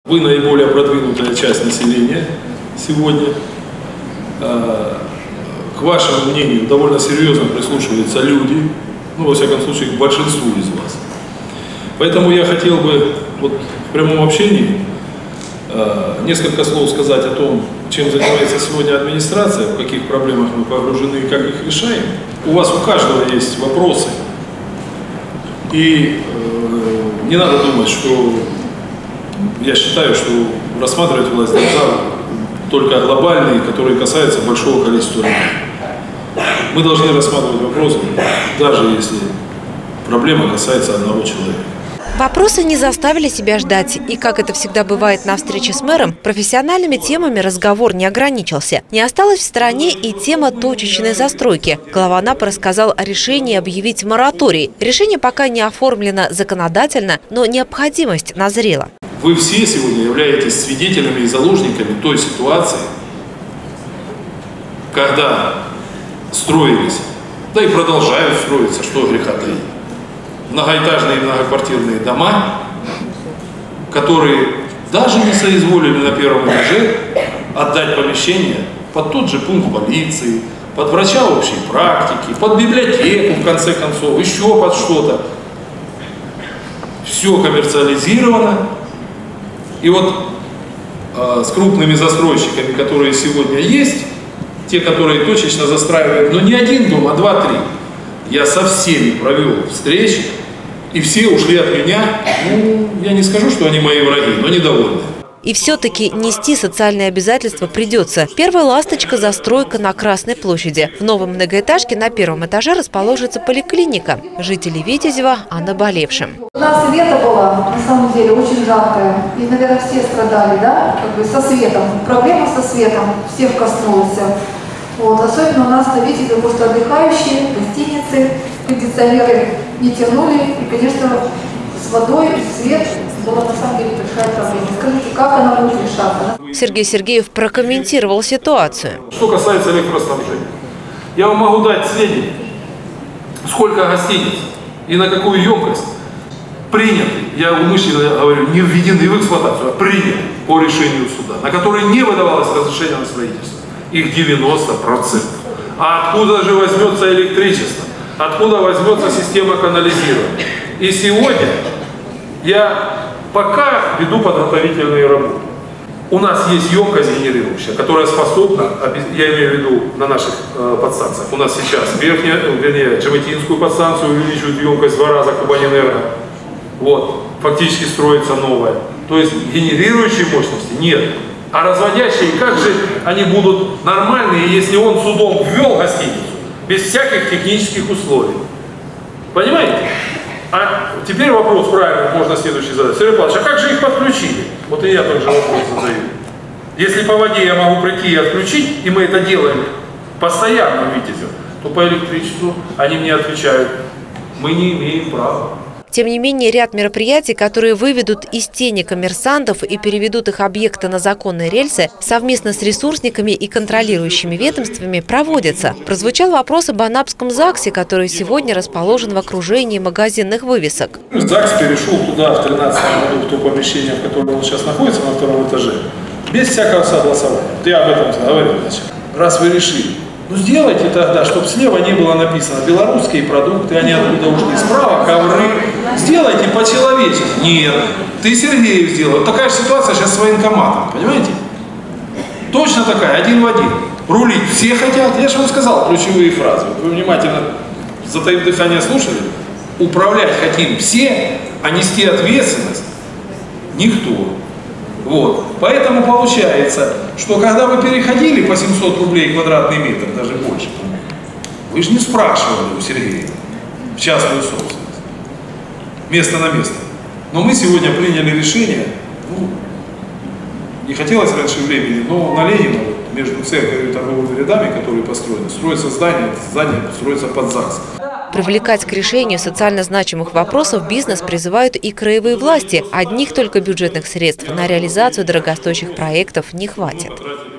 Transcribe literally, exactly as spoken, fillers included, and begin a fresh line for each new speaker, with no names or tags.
Вы наиболее продвинутая часть населения сегодня. К вашему мнению довольно серьезно прислушиваются люди, ну, во всяком случае, к большинству из вас. Поэтому я хотел бы вот, в прямом общении несколько слов сказать о том, чем занимается сегодня администрация, в каких проблемах мы погружены и как их решаем. У вас у каждого есть вопросы. И э, не надо думать, что я считаю, что рассматривать власть должна только глобальные, которые касаются большого количества людей. Мы должны рассматривать вопросы, даже если проблема касается одного человека.
Вопросы не заставили себя ждать. И, как это всегда бывает на встрече с мэром, профессиональными темами разговор не ограничился. Не осталась в стороне и тема точечной застройки. Глава НАПа рассказал о решении объявить мораторий. Решение пока не оформлено законодательно, но необходимость назрела.
Вы все сегодня являетесь свидетелями и заложниками той ситуации, когда строились, да и продолжают строиться, что греха таить, многоэтажные и многоквартирные дома, которые даже не соизволили на первом этаже отдать помещение под тот же пункт полиции, под врача общей практики, под библиотеку, в конце концов, еще под что-то. Все коммерциализировано. И вот э, с крупными застройщиками, которые сегодня есть, те, которые точечно застраивают, но не один дом, а два-три, я со всеми провел встречи, и все ушли от меня, ну, я не скажу, что они мои враги, но недовольны.
И все-таки нести социальные обязательства придется. Первая ласточка – застройка на Красной площади. В новом многоэтажке на первом этаже расположится поликлиника. Жители Витязева о наболевшем.
У нас лето было, на самом деле, очень жаркое. И, наверное, все страдали, да, как бы со светом. Проблема со светом всех коснулась. Вот. Особенно у нас на Витязеве просто отдыхающие, гостиницы, кондиционеры не тянули. И, конечно, с водой, свет была на самом деле большая проблема. Скажите, как она будет решаться?
Сергей Сергеев прокомментировал ситуацию.
Что касается электроснабжения, я вам могу дать сведения, сколько гостиниц и на какую емкость приняты, я умышленно говорю, не введены в эксплуатацию, а приняты по решению суда, на которые не выдавалось разрешение на строительство. Их девяносто процентов. А откуда же возьмется электричество? Откуда возьмется система канализирования? И сегодня я пока веду подготовительные работы. У нас есть емкость генерирующая, которая способна, я имею в виду на наших э, подстанциях, у нас сейчас верхняя, вернее, Джеметинскую подстанцию увеличивают емкость в два раза Кубанэнерго. Вот, фактически строится новая. То есть генерирующей мощности нет. А разводящие, как же они будут нормальные, если он судом ввел гостиницу, без всяких технических условий? Понимаете? А теперь вопрос правильно можно следующий задать. Сергей Павлович, а как же их подключили? Вот и я также вопрос задаю. Если по воде я могу прийти и отключить, и мы это делаем постоянно в Витязеве, то по электричеству они мне отвечают, мы не имеем права.
Тем не менее, ряд мероприятий, которые выведут из тени коммерсантов и переведут их объекты на законные рельсы, совместно с ресурсниками и контролирующими ведомствами проводятся. Прозвучал вопрос об Анапском ЗАГСе, который сегодня расположен в окружении магазинных вывесок.
ЗАГС перешел туда в две тысячи тринадцатом году, в то помещение, в котором он сейчас находится, на втором этаже, без всякого согласования. Я об этом говорил вначале. Раз вы решили, ну сделайте тогда, чтобы слева не было написано белорусские продукты, они оттуда ушли, справа ковры. Сделайте по-человечески. Нет, ты Сергеев сделал. Вот такая же ситуация сейчас с военкоматом, понимаете? Точно такая, один в один. Рулить все хотят. Я же вам сказал ключевые фразы. Вы внимательно, затаив дыхание, слушали? Управлять хотим все, а нести ответственность никто. Вот. Поэтому получается, что когда вы переходили по семьсот рублей квадратный метр, даже больше, вы же не спрашивали у Сергея в частную собственность, место на место. Но мы сегодня приняли решение, ну, не хотелось раньше времени, но на Ленина, между церковью и торговыми рядами, которые построены, строится здание, здание строится под ЗАГС.
Привлекать к решению социально значимых вопросов бизнес призывают и краевые власти. Одних только бюджетных средств на реализацию дорогостоящих проектов не хватит.